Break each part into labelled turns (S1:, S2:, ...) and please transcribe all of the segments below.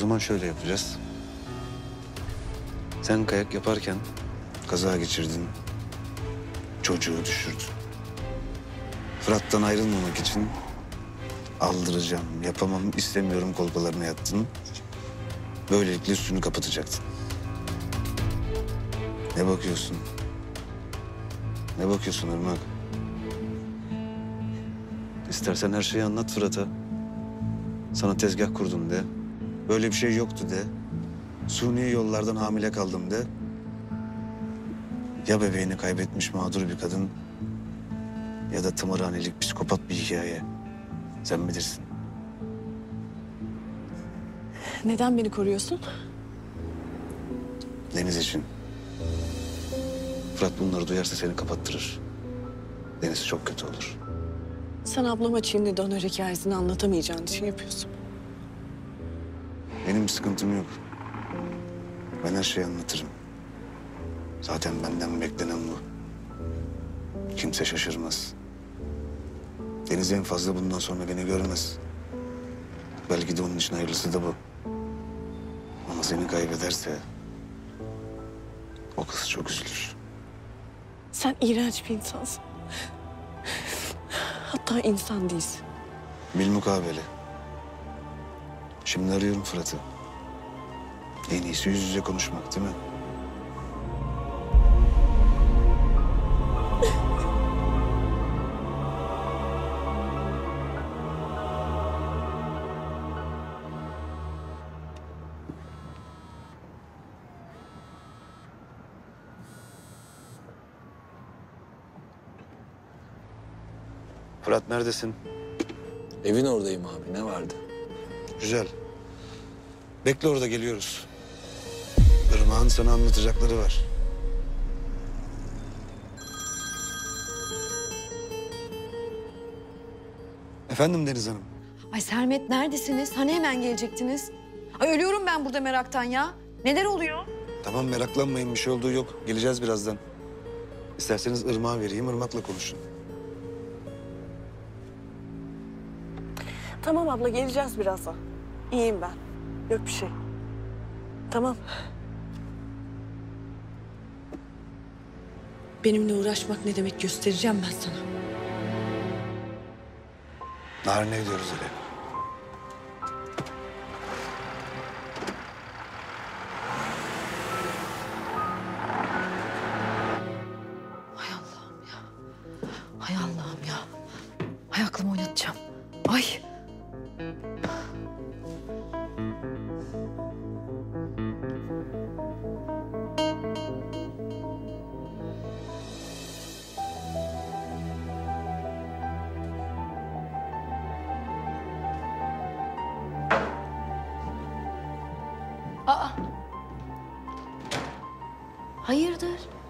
S1: zaman şöyle yapacağız. Sen kayak yaparken kaza geçirdin. Çocuğu düşürdün. Fırat'tan ayrılmamak için aldıracağım, yapamam, istemiyorum kolpalarına yattın. Böylelikle üstünü kapatacaktın. Ne bakıyorsun? Ne bakıyorsun Irmak? İstersen her şeyi anlat Fırat'a. Sana tezgah kurdum de. Böyle bir şey yoktu de. Suni yollardan hamile kaldım de. Ya bebeğini kaybetmiş mağdur bir kadın ya da tımarhanelik psikopat bir hikaye. Sen bilirsin.
S2: Neden beni koruyorsun?
S1: Deniz için. Fırat bunları duyarsa seni kapattırır. Deniz çok kötü olur.
S2: Sen ablama Çinli donör hikayesini anlatamayacağın için yapıyorsun.
S1: Benim bir sıkıntım yok. Ben her şeyi anlatırım. Zaten benden beklenen bu. Kimse şaşırmaz. Deniz en fazla bundan sonra beni görmez. Belki de onun için hayırlısı da bu. Ama seni kaybederse o kız çok üzülür.
S2: Sen iğrenç bir insansın. Hatta insan değilsin.
S1: Bilmukabele. Şimdi arıyorum Fırat'ı. En iyisi yüz yüze konuşmak değil mi? Fırat neredesin?
S3: Evin oradayım abi. Ne vardı?
S1: Güzel. Bekle orada geliyoruz. Irmak'ın sana anlatacakları var. Efendim Deniz Hanım.
S4: Ay Sermet neredesiniz? Hani hemen gelecektiniz? Ay ölüyorum ben burada meraktan ya. Neler oluyor?
S1: Tamam meraklanmayın bir şey olduğu yok. Geleceğiz birazdan. İsterseniz Irmak'a vereyim, Irmak'la konuşun.
S2: Tamam abla, geleceğiz birazdan. İyiyim ben. Yok bir şey. Tamam. Benimle uğraşmak ne demek göstereceğim ben sana.
S1: Narin'e gidiyoruz hele.
S4: Hay Allah'ım ya. Hay Allah'ım ya. Hay aklımı oynatacağım. Ay. Aa. Hayırdır?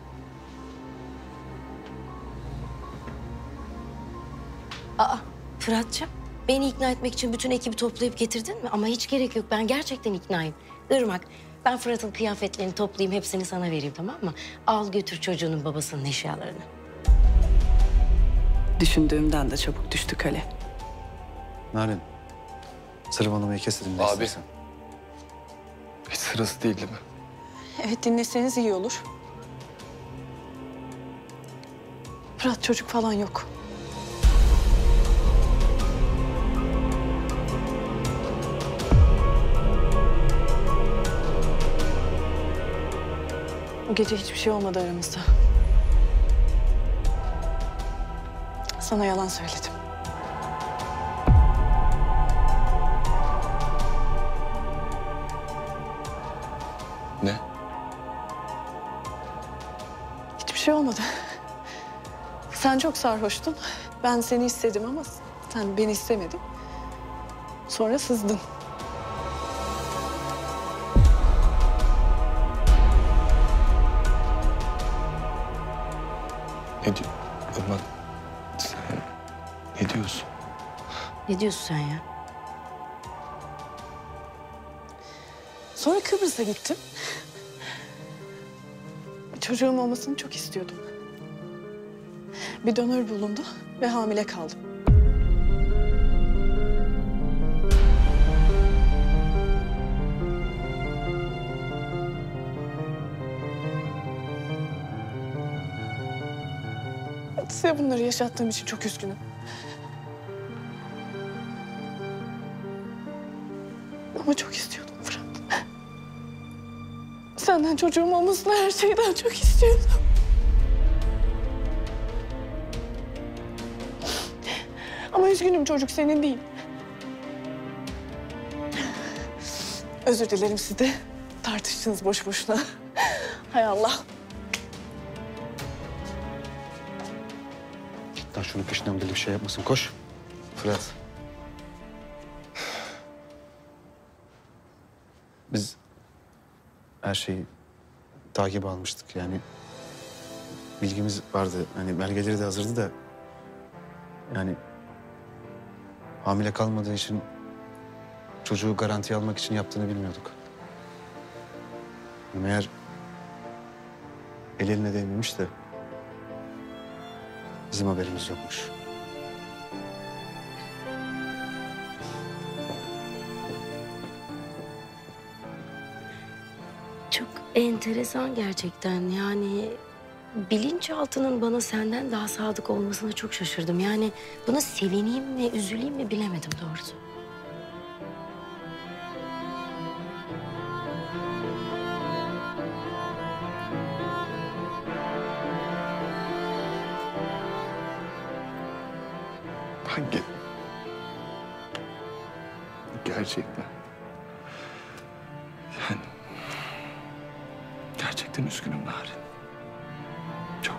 S4: Aa, Fırat'cığım, beni ikna etmek için bütün ekibi toplayıp getirdin mi? Ama hiç gerek yok, ben gerçekten iknayım. Irmak, ben Fırat'ın kıyafetlerini toplayayım, hepsini sana vereyim, tamam mı? Al götür çocuğunun babasının eşyalarını.
S2: Düşündüğümden de çabuk düştü kale.
S1: Narin, sırmalamayı keselim.
S3: Abi. Hiç sırası değil mi?
S2: Evet, dinleseniz iyi olur. Fırat, çocuk falan yok. O gece hiçbir şey olmadı aramızda. Sana yalan söyledim.
S3: Ne?
S2: Hiçbir şey olmadı. Sen çok sarhoştun. Ben seni istedim ama sen beni istemedin. Sonra sızdın.
S3: Ne diyor? Irmak, sen ne diyorsun?
S4: Ne diyorsun sen ya?
S2: Sonra Kıbrıs'a gittim. Çocuğum olmasını çok istiyordum. Bir donör bulundu ve hamile kaldım. Size bunları yaşattığım için çok üzgünüm. Ama çok istiyordum Fırat. Senden çocuğum olmasını her şeyden çok istiyordum. Ama üzgünüm, çocuk senin değil. Özür dilerim, siz de tartıştınız boş boşuna. Hay Allah.
S1: Lan şunun peşinden deli bir şey yapmasın. Koş. Fırat. Biz her şeyi takip almıştık yani. Bilgimiz vardı. Hani belgeleri de hazırdı da. Yani hamile kalmadığı için çocuğu garantiye almak için yaptığını bilmiyorduk. Meğer el eline değmemiş de bizim haberimiz yokmuş.
S4: Çok enteresan gerçekten. Yani bilinçaltının bana senden daha sadık olmasına çok şaşırdım. Yani buna sevineyim mi, üzüleyim mi bilemedim doğrusu.
S3: Hangi? Gerçekten. Yani gerçekten üzgünüm Narin. Çok.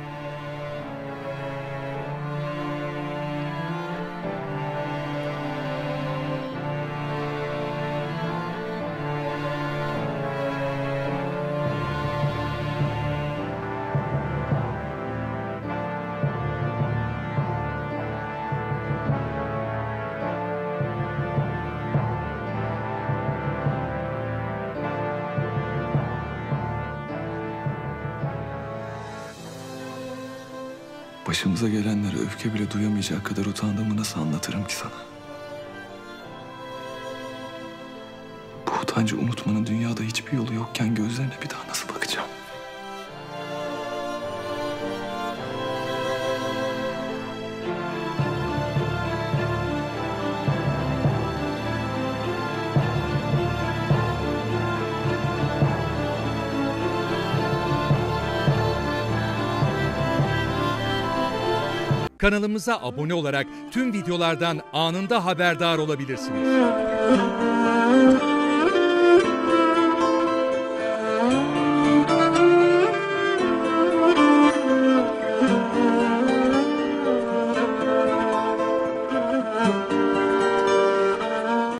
S3: Başımıza gelenlere öfke bile duyamayacak kadar utandığımı nasıl anlatırım ki sana? Bu utancı unutmanın dünyada hiçbir yolu yokken gözlerine bir daha nasıl bakacağım?
S5: Kanalımıza abone olarak tüm videolardan anında haberdar olabilirsiniz.